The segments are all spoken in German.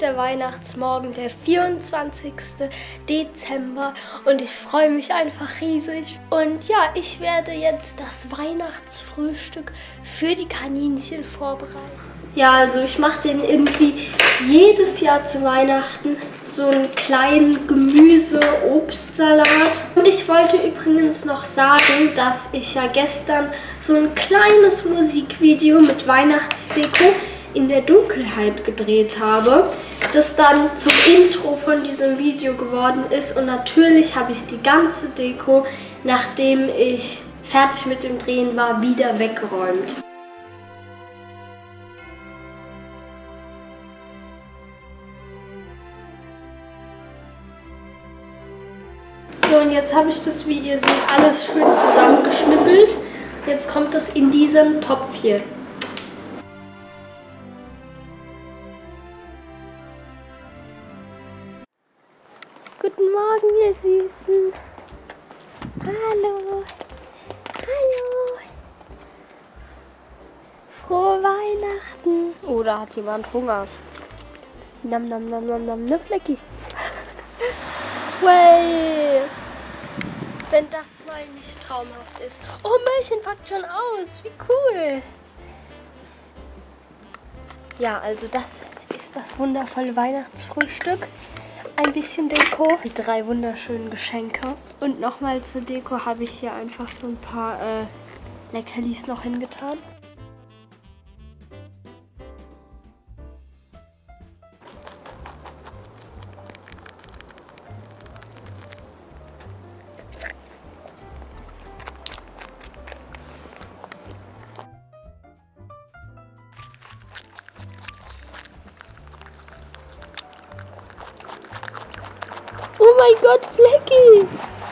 der Weihnachtsmorgen, der 24. Dezember und ich freue mich einfach riesig. Und ja, ich werde jetzt das Weihnachtsfrühstück für die Kaninchen vorbereiten. Ja, also ich mache den irgendwie jedes Jahr zu Weihnachten so einen kleinen Gemüse-Obstsalat. Und ich wollte übrigens noch sagen, dass ich ja gestern so ein kleines Musikvideo mit Weihnachtsdeko in der Dunkelheit gedreht habe, das dann zum Intro von diesem Video geworden ist. Und natürlich habe ich die ganze Deko, nachdem ich fertig mit dem Drehen war, wieder weggeräumt. So, und jetzt habe ich das, wie ihr seht, alles schön zusammengeschnippelt. Jetzt kommt das in diesen Topf hier. Guten Morgen, ihr Süßen. Hallo. Hallo. Frohe Weihnachten. Oh, da hat jemand Hunger. Nam, nam, nam, nam, nam, ne Flecki. Way. Wenn das mal nicht traumhaft ist. Oh, Mörchen packt schon aus. Wie cool. Ja, also das ist das wundervolle Weihnachtsfrühstück. Ein bisschen Deko, die 3 wunderschönen Geschenke. Und nochmal zur Deko habe ich hier einfach so ein paar Leckerlis noch hingetan. Oh mein Gott, Flecki!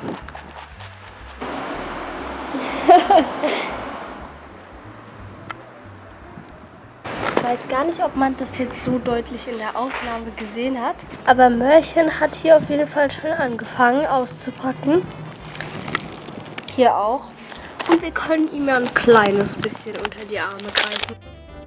Ich weiß gar nicht, ob man das jetzt so deutlich in der Aufnahme gesehen hat. Aber Mörchen hat hier auf jeden Fall schon angefangen auszupacken. Hier auch. Und wir können ihm ja ein kleines bisschen unter die Arme greifen.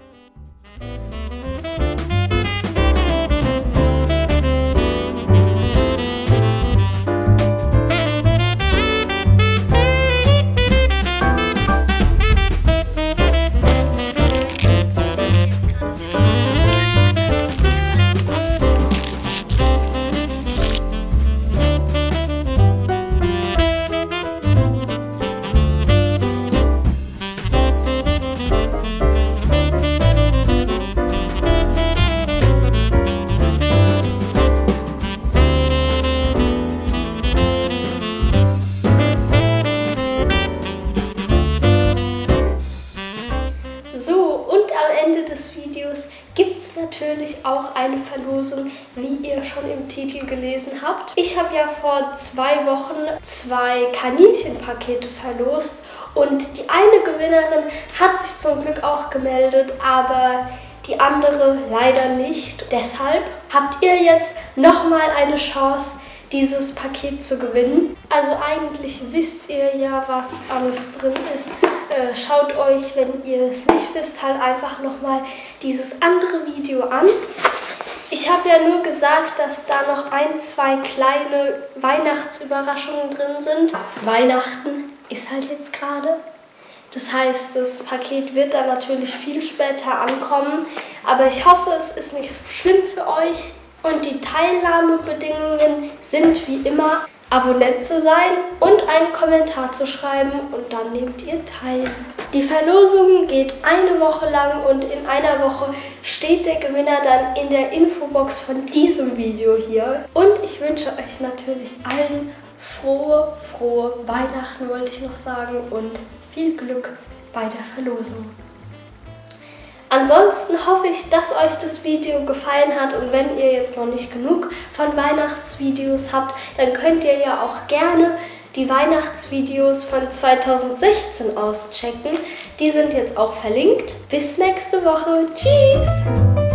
Des Videos gibt es natürlich auch eine Verlosung, wie ihr schon im Titel gelesen habt. Ich habe ja vor 2 Wochen 2 Kaninchenpakete verlost und die eine Gewinnerin hat sich zum Glück auch gemeldet, aber die andere leider nicht. Deshalb habt ihr jetzt nochmal eine Chance, dieses Paket zu gewinnen. Also eigentlich wisst ihr ja, was alles drin ist. Schaut euch, wenn ihr es nicht wisst, halt einfach nochmal dieses andere Video an. Ich habe ja nur gesagt, dass da noch 1, 2 kleine Weihnachtsüberraschungen drin sind. Weihnachten ist halt jetzt gerade. Das heißt, das Paket wird dann natürlich viel später ankommen. Aber ich hoffe, es ist nicht so schlimm für euch. Und die Teilnahmebedingungen sind wie immer, Abonnent zu sein und einen Kommentar zu schreiben und dann nehmt ihr teil. Die Verlosung geht eine Woche lang und in einer Woche steht der Gewinner dann in der Infobox von diesem Video hier. Und ich wünsche euch natürlich allen frohe Weihnachten, wollte ich noch sagen, und viel Glück bei der Verlosung. Ansonsten hoffe ich, dass euch das Video gefallen hat und wenn ihr jetzt noch nicht genug von Weihnachtsvideos habt, dann könnt ihr ja auch gerne die Weihnachtsvideos von 2016 auschecken. Die sind jetzt auch verlinkt. Bis nächste Woche. Tschüss!